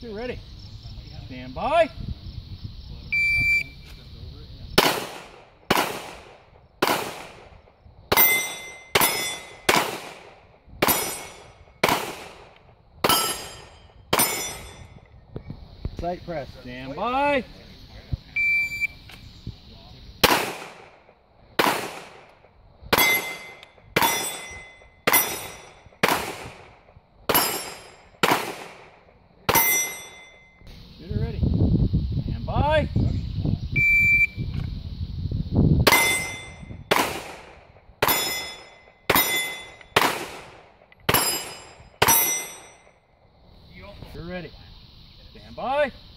Get ready. Stand by. Sight press. Stand by. Shooter ready. Stand by. You're ready. Stand by.